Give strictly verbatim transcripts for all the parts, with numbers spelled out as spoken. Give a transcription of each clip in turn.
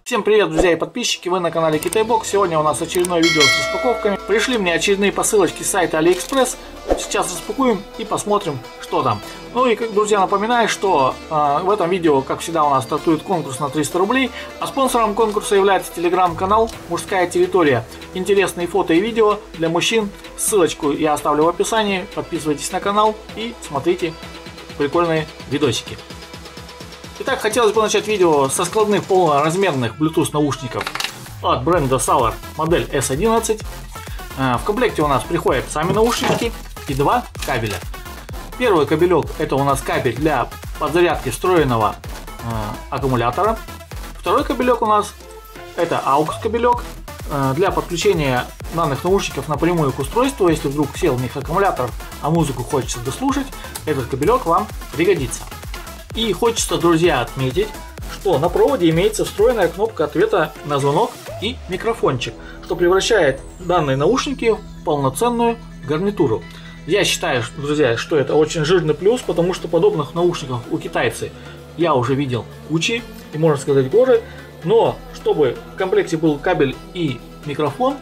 Всем привет, друзья и подписчики, вы на канале Китайбокс. Сегодня у нас очередное видео с распаковками. Пришли мне очередные посылочки с сайта AliExpress. Сейчас распакуем и посмотрим, что там. Ну и, друзья, напоминаю, что э, в этом видео, как всегда, у нас стартует конкурс на триста рублей. А спонсором конкурса является телеграм-канал «Мужская территория». Интересные фото и видео для мужчин. Ссылочку я оставлю в описании. Подписывайтесь на канал и смотрите прикольные видосики. Итак, хотелось бы начать видео со складных полноразмерных Bluetooth наушников от бренда Salar, модель эс одиннадцать. В комплекте у нас приходят сами наушники и два кабеля. Первый кабелек — это у нас кабель для подзарядки встроенного э, аккумулятора. Второй кабелек у нас — это аукс кабелек э, для подключения данных наушников напрямую к устройству. Если вдруг сел в них аккумулятор, а музыку хочется дослушать, этот кабелек вам пригодится. И хочется, друзья, отметить, что на проводе имеется встроенная кнопка ответа на звонок и микрофончик, что превращает данные наушники в полноценную гарнитуру. Я считаю, друзья, что это очень жирный плюс, потому что подобных наушников у китайцев я уже видел кучи, и можно сказать горы, но чтобы в комплекте был кабель и микрофон,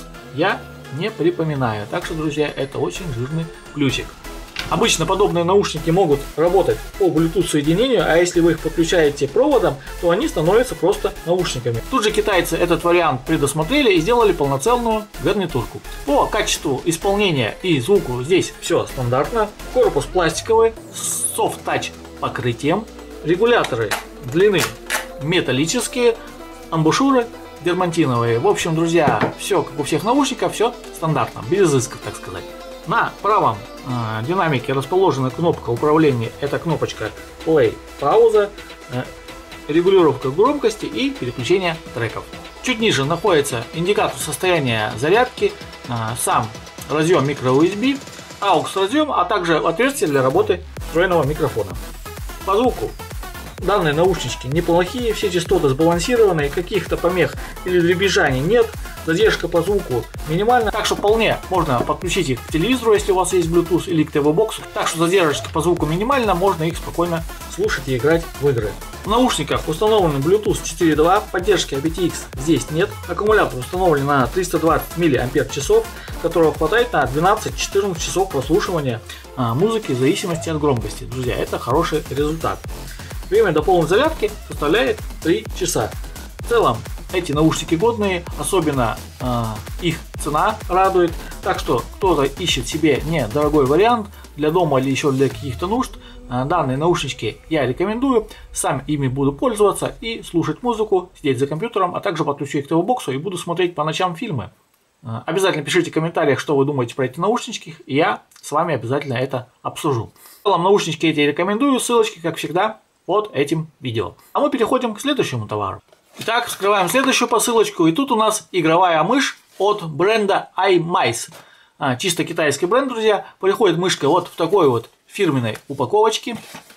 я не припоминаю. Так что, друзья, это очень жирный плюсик. Обычно подобные наушники могут работать по Bluetooth соединению, а если вы их подключаете проводом, то они становятся просто наушниками. Тут же китайцы этот вариант предусмотрели и сделали полноценную гарнитурку. По качеству исполнения и звуку здесь все стандартно. Корпус пластиковый с Soft Touch покрытием, регуляторы длины металлические, амбушюры дермантиновые. В общем, друзья, все как у всех наушников, все стандартно, без изысков, так сказать. На правом э, динамике расположена кнопка управления, это кнопочка Play, пауза, э, регулировка громкости и переключение треков. Чуть ниже находится индикатор состояния зарядки, э, сам разъем microUSB, аукс разъем, а также отверстие для работы встроенного микрофона. По звуку данные наушнички неплохие, все частоты сбалансированные, каких-то помех или дребезжаний нет. Задержка по звуку минимальна, так что вполне можно подключить их к телевизору, если у вас есть Bluetooth, или к ти ви-боксу. Так что задержка по звуку минимальна, можно их спокойно слушать и играть в игры. В наушниках установлен Bluetooth четыре точка два, поддержки ай пи ти экс здесь нет. Аккумулятор установлен на триста двадцать миллиампер-часов, которого хватает на двенадцать-четырнадцать часов прослушивания а, музыки в зависимости от громкости. Друзья, это хороший результат. Время до полной зарядки составляет три часа. В целом, эти наушники годные, особенно э, их цена радует. Так что кто-то ищет себе недорогой вариант для дома или еще для каких-то нужд, э, данные наушнички я рекомендую. Сам ими буду пользоваться и слушать музыку, сидеть за компьютером, а также подключу их к ти ви-боксу и буду смотреть по ночам фильмы. Э, обязательно пишите в комментариях, что вы думаете про эти наушнички, и я с вами обязательно это обсужу. В целом, наушнички эти рекомендую, ссылочки, как всегда, под этим видео. А мы переходим к следующему товару. Итак, вскрываем следующую посылочку, и тут у нас игровая мышь от бренда iMice. А, чисто китайский бренд, друзья. Приходит мышка вот в такой вот фирменной упаковочке.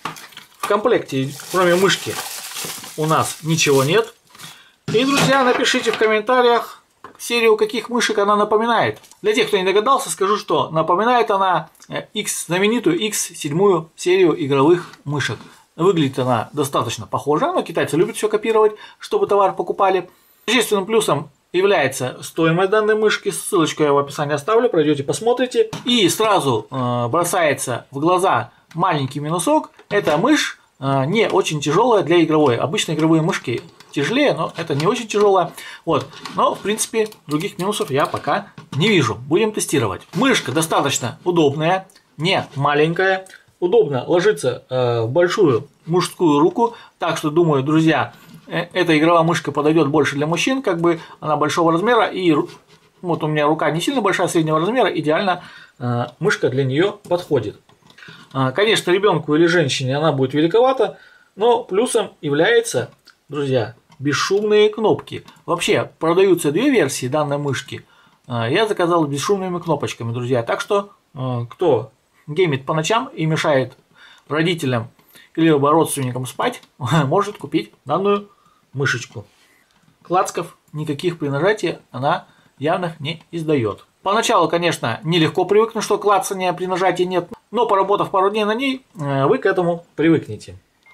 В комплекте, кроме мышки, у нас ничего нет. И, друзья, напишите в комментариях серию каких мышек она напоминает. Для тех, кто не догадался, скажу, что напоминает она X, знаменитую икс семь серию игровых мышек. Выглядит она достаточно похожа, но китайцы любят все копировать, чтобы товар покупали. Существенным плюсом является стоимость данной мышки. Ссылочку я в описании оставлю, пройдете, посмотрите. И сразу э, бросается в глаза маленький минусок. Эта мышь э, не очень тяжелая для игровой. Обычно игровые мышки тяжелее, но это не очень тяжелая. Вот. Но, в принципе, других минусов я пока не вижу. Будем тестировать. Мышка достаточно удобная, не маленькая. Удобно ложится э, в большую мужскую руку, так что, думаю, друзья, э, эта игровая мышка подойдет больше для мужчин, как бы она большого размера, и вот у меня рука не сильно большая, среднего размера, идеально э, мышка для нее подходит. Э, конечно, ребенку или женщине она будет великовата, но плюсом является, друзья, бесшумные кнопки. Вообще, продаются две версии данной мышки, э, я заказал бесшумными кнопочками, друзья, так что, э, кто геймит по ночам и мешает родителям или родственникам спать, может купить данную мышечку. Клацков никаких при нажатии она явно не издает. Поначалу, конечно, нелегко привыкнуть, что клацания при нажатии нет, но поработав пару дней на ней, вы к этому привыкнете.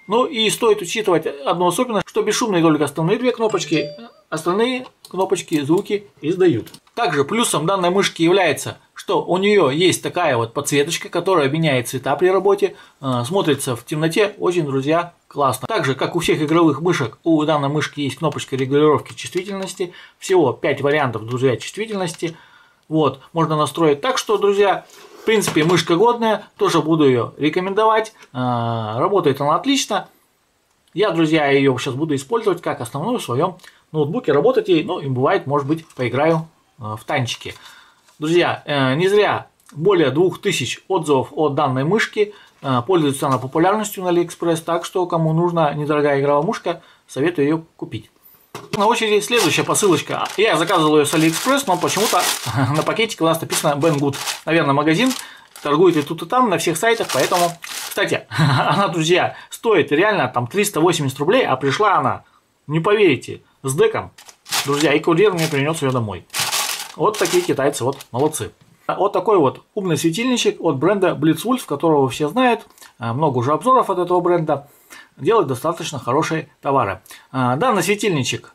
Ну и стоит учитывать одну особенность, что бесшумные только основные две кнопочки, остальные кнопочки звуки издают. Также плюсом данной мышки является, что у нее есть такая вот подсветочка, которая меняет цвета при работе, смотрится в темноте очень, друзья, классно. Также, как у всех игровых мышек, у данной мышки есть кнопочка регулировки чувствительности, всего пять вариантов, друзья, чувствительности. Вот, можно настроить так, что, друзья, в принципе, мышка годная, тоже буду ее рекомендовать. Работает она отлично. Я, друзья, ее сейчас буду использовать как основную в своем ноутбуке. Работать ей, ну и бывает, может быть, поиграю в танчики. Друзья, не зря более двух тысяч отзывов о данной мышке. Пользуется она популярностью на AliExpress, так что кому нужна недорогая игровая мышка, советую ее купить. На очереди следующая посылочка. Я заказывал ее с AliExpress, но почему-то на пакетике у нас написано Banggood. Наверное, магазин торгует и тут, и там, на всех сайтах, поэтому... Кстати, она, друзья, стоит реально там триста восемьдесят рублей, а пришла она, не поверите, с деком. Друзья, и курьер мне принес ее домой. Вот такие китайцы, вот молодцы. Вот такой вот умный светильничек от бренда Blitzwolf, которого все знают. Много уже обзоров от этого бренда. Делает достаточно хорошие товары. Данный светильничек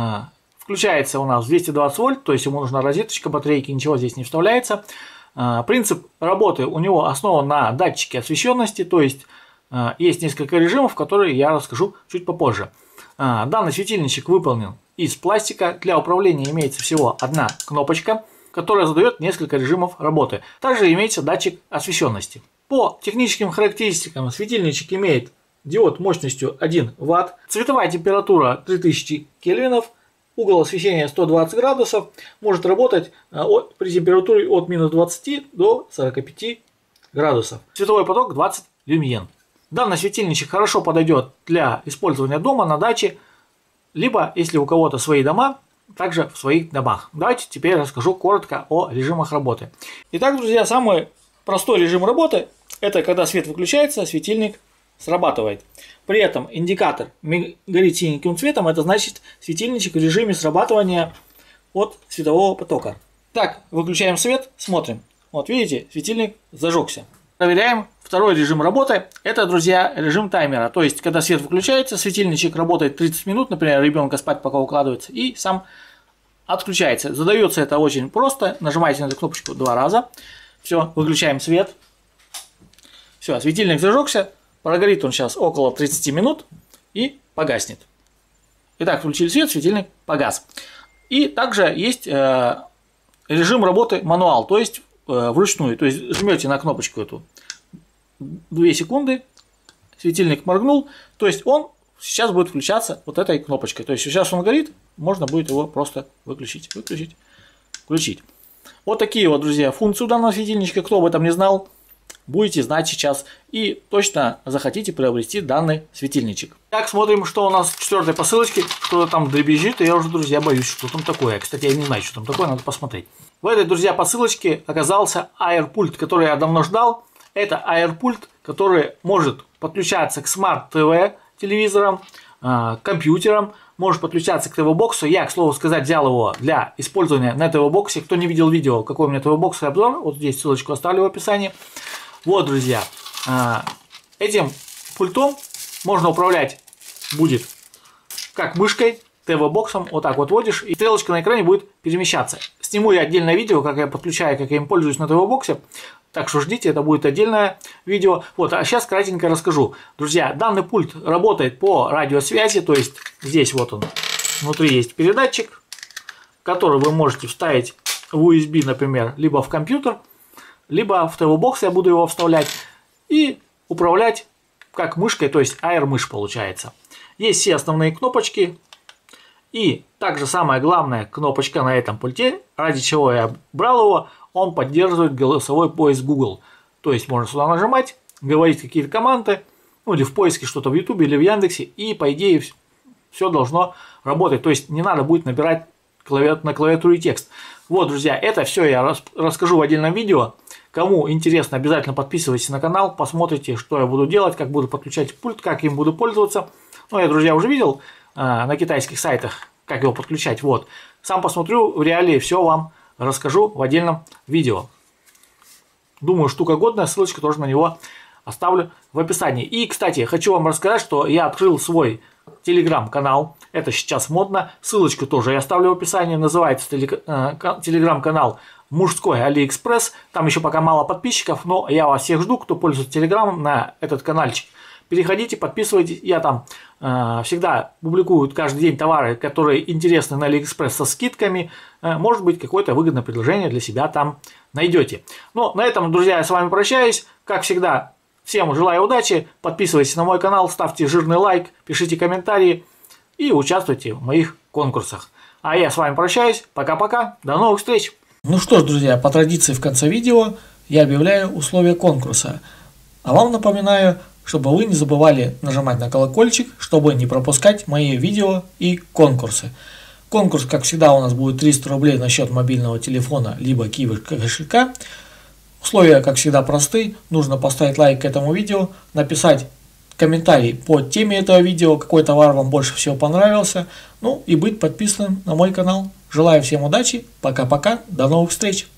включается у нас в двести двадцать вольт, то есть ему нужна розеточка, батарейки, ничего здесь не вставляется. Принцип работы у него основан на датчике освещенности, то есть есть несколько режимов, которые я расскажу чуть попозже. Данный светильничек выполнен из пластика. Для управления имеется всего одна кнопочка, которая задает несколько режимов работы. Также имеется датчик освещенности. По техническим характеристикам светильничек имеет диод мощностью один ватт, цветовая температура три тысячи кельвинов, угол освещения сто двадцать градусов, может работать при температуре от минус двадцати до сорока пяти градусов. Световой поток двадцать люмен. Данный светильничек хорошо подойдет для использования дома, на даче, либо, если у кого-то свои дома, также в своих домах. Давайте теперь расскажу коротко о режимах работы. Итак, друзья, самый простой режим работы – это когда свет выключается, светильник срабатывает. При этом индикатор горит синеньким цветом, это значит светильничек в режиме срабатывания от светового потока. Так, выключаем свет, смотрим. Вот видите, светильник зажегся. Проверяем второй режим работы. Это, друзья, режим таймера. То есть, когда свет выключается, светильничек работает тридцать минут, например, ребенка спать пока укладывается, и сам отключается. Задается это очень просто. Нажимаете на эту кнопочку два раза. Все, выключаем свет. Все, светильник зажегся. Прогорит он сейчас около тридцати минут и погаснет. Итак, включили свет, светильник погас. И также есть э, режим работы мануал, то есть э, вручную. То есть жмете на кнопочку эту две секунды, светильник моргнул, то есть он сейчас будет включаться вот этой кнопочкой. То есть сейчас он горит, можно будет его просто выключить, выключить, включить. Вот такие вот, друзья, функции у данного светильничка. Кто об этом не знал, будете знать сейчас и точно захотите приобрести данный светильничек. Так, смотрим, что у нас в четвертой посылочке. Что-то там дребезжит, и я уже, друзья, боюсь, что там такое. Кстати, я не знаю, что там такое, надо посмотреть. В этой, друзья, посылочке оказался AirPult, который я давно ждал. Это AirPult, который может подключаться к Smart ти ви телевизорам, к компьютерам, может подключаться к ти ви-боксу. Я, к слову сказать, взял его для использования на ти ви-боксе. Кто не видел видео, какой у меня ти ви-бокс и обзор, вот здесь ссылочку оставлю в описании. Вот, друзья, этим пультом можно управлять будет как мышкой, ти ви-боксом, вот так вот вводишь, и стрелочка на экране будет перемещаться. Сниму я отдельное видео, как я подключаю, как я им пользуюсь на ти ви-боксе, так что ждите, это будет отдельное видео. Вот, а сейчас кратенько расскажу. Друзья, данный пульт работает по радиосвязи, то есть здесь вот он, внутри есть передатчик, который вы можете вставить в ю эс би, например, либо в компьютер, либо в ти ви-бокс я буду его вставлять, и управлять как мышкой, то есть Air мышь получается. Есть все основные кнопочки, и также самая главная кнопочка на этом пульте, ради чего я брал его, он поддерживает голосовой поиск Google. То есть можно сюда нажимать, говорить какие-то команды, ну или в поиске что-то в YouTube или в Яндексе, и по идее все должно работать. То есть не надо будет набирать на клавиатуре текст. Вот, друзья, это все я расскажу в отдельном видео. Кому интересно, обязательно подписывайтесь на канал, посмотрите, что я буду делать, как буду подключать пульт, как им буду пользоваться. Ну, я, друзья, уже видел э, на китайских сайтах, как его подключать. Вот. Сам посмотрю в реалии, все вам расскажу в отдельном видео. Думаю, штука годная, ссылочка тоже на него оставлю в описании. И, кстати, хочу вам рассказать, что я открыл свой телеграм-канал. Это сейчас модно. Ссылочку тоже я оставлю в описании. Называется телеграм-канал «Мужской Алиэкспресс». Там еще пока мало подписчиков, но я вас всех жду, кто пользуется телеграмом, на этот каналчик. Переходите, подписывайтесь. Я там э, всегда публикую каждый день товары, которые интересны на Алиэкспресс со скидками. Э, может быть, какое-то выгодное предложение для себя там найдете. Ну, на этом, друзья, я с вами прощаюсь. Как всегда, всем желаю удачи. Подписывайтесь на мой канал, ставьте жирный лайк, пишите комментарии и участвуйте в моих конкурсах. А я с вами прощаюсь. Пока-пока. До новых встреч. Ну что ж, друзья, по традиции в конце видео я объявляю условия конкурса. А вам напоминаю, чтобы вы не забывали нажимать на колокольчик, чтобы не пропускать мои видео и конкурсы. Конкурс, как всегда, у нас будет триста рублей на счет мобильного телефона, либо Киви кошелька. Условия, как всегда, просты. Нужно поставить лайк к этому видео, написать комментарий по теме этого видео, какой товар вам больше всего понравился, ну и быть подписанным на мой канал. Желаю всем удачи, пока-пока, до новых встреч!